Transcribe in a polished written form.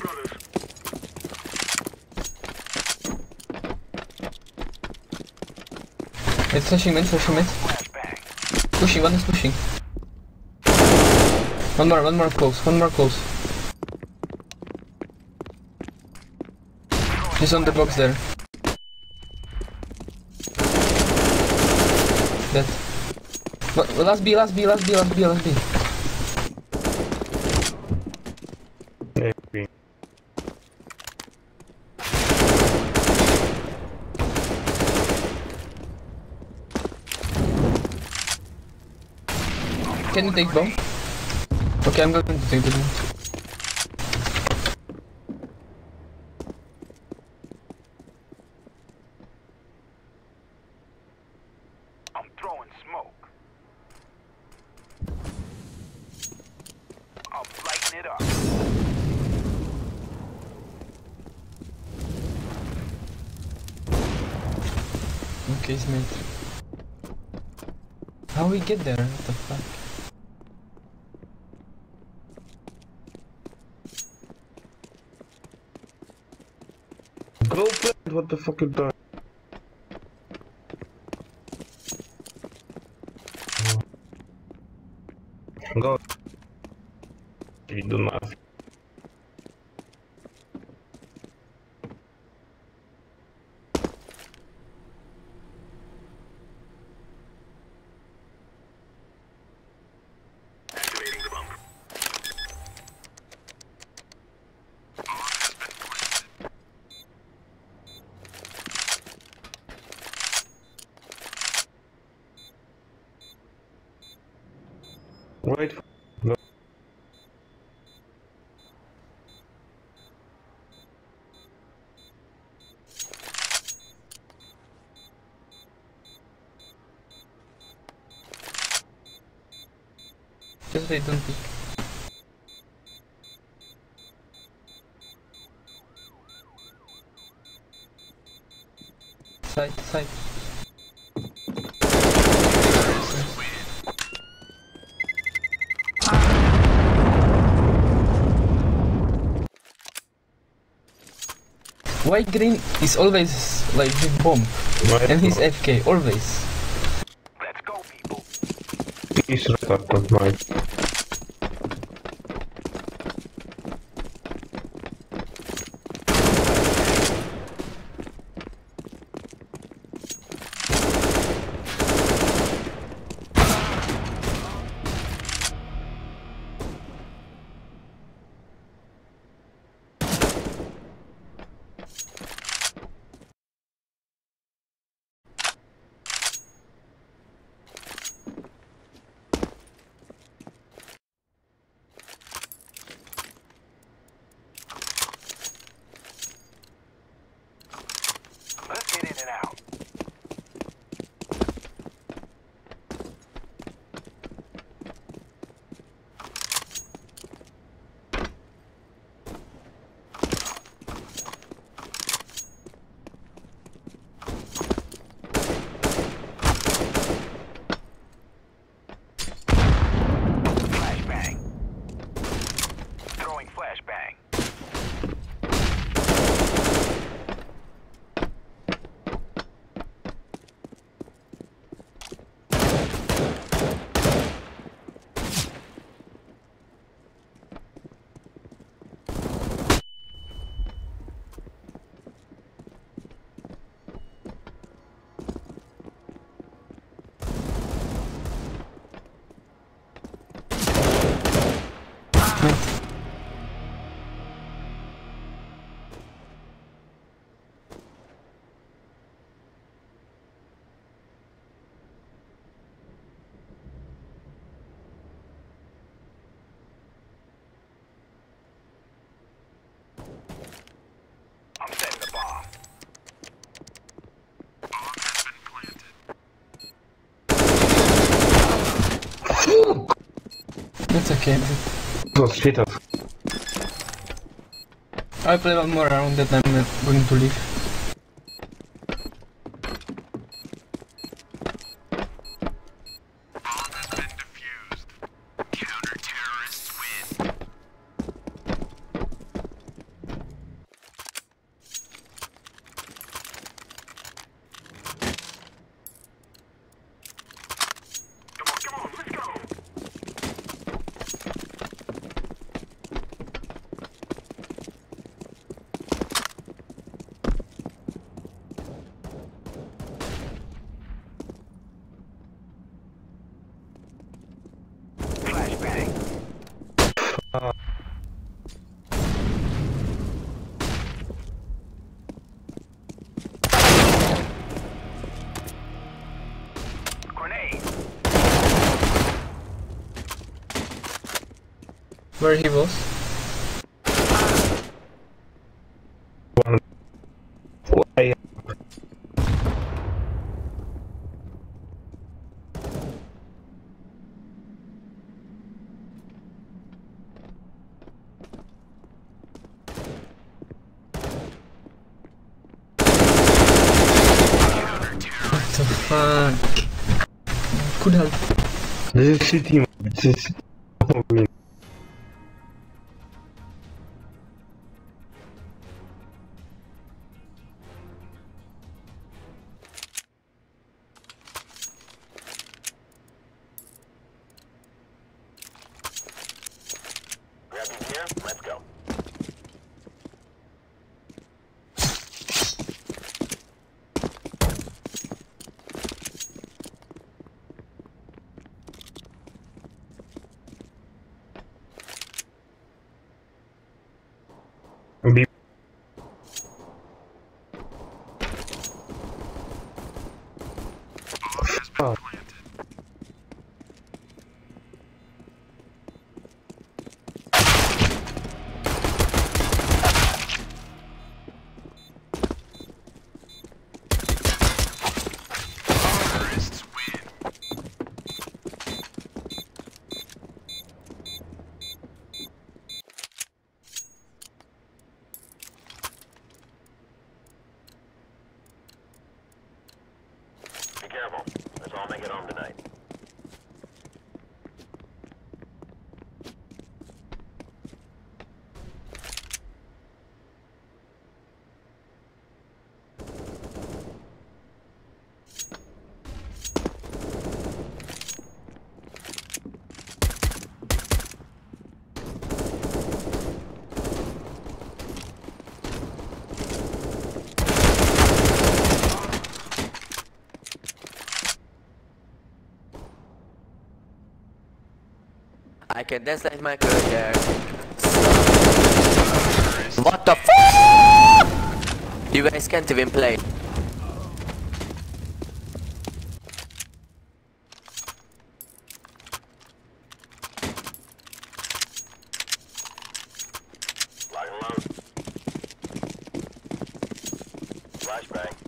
It's flashing mid, Pushing, one is pushing. One more close, He's on the box there. Dead. Last B. Maybe. Can you take bomb? Okay, I'm going to take the bomb. I'm throwing smoke. I'm lighting it up. Okay, Smith. How we get there? What the fuck? Go plant, what the fuck is that? Go. You do nothing. Activating the bump. Wait. No. Just wait, don't peek. Side. White green is always like with bomb, and he's FK always. Let's go, people. He's right of mine. Let's get in and out. Flashbang. Throwing flashbang. I'm setting the bomb. That's okay. Oh shit. I'll play one more round that I'm going to leave. Bomb has been defused. Counter-terrorists win. where he was. Why? What the fuck? Could have. This is city. This is. Grab your gear, let's go. Be oh. Terrorists win. Be careful. Let's all make it home tonight. I can dance like my career. What the fuck? You guys can't even play. Lock and load. Flashbang.